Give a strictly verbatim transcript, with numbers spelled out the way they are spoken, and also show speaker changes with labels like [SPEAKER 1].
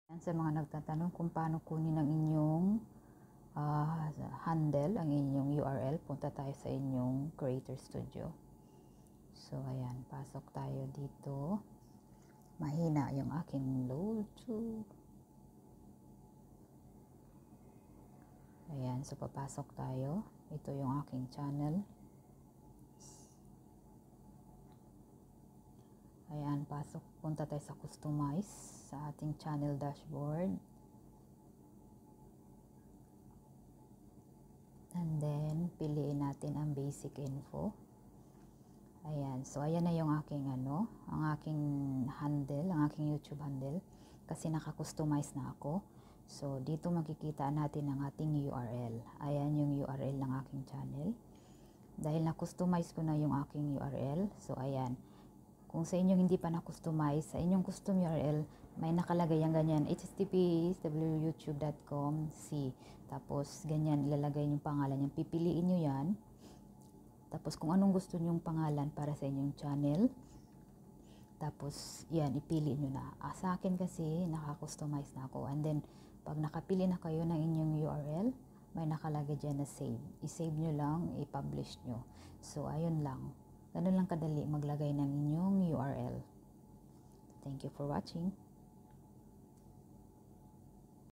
[SPEAKER 1] Yan, sa mga nagtatanong kung paano kunin ang inyong uh, handle, ang inyong U R L, punta tayo sa inyong Creator Studio. So, ayan, pasok tayo dito. Mahina yung aking load to. Ayan, so papasok tayo. Ito yung aking channel. Ayan, pasok. Punta tayo sa customize sa ating channel dashboard. And then, piliin natin ang basic info. Ayan, so ayan na yung aking ano, ang aking handle, ang aking YouTube handle. Kasi naka-customize na ako. So, dito makikita natin ang ating U R L. Ayan yung U R L ng aking channel. Dahil na-customize ko na yung aking U R L, so ayan. Kung sa inyong hindi pa na-customize, sa inyong custom U R L, may nakalagay ang ganyan, h t t p w youtube dot com c. Tapos, ganyan, ilalagay yung pangalan niyan. Pipiliin nyo yan. Tapos, kung anong gusto nyong pangalan para sa inyong channel. Tapos, yan, ipili nyo na. Ah, sa akin kasi, naka-customize na ako. And then, pag nakapili na kayo ng inyong U R L, may nakalagay dyan na save. I-save nyo lang, i-publish nyo. So, ayun lang. Ganun lang kadali maglagay ng inyong U R L. Thank you for watching.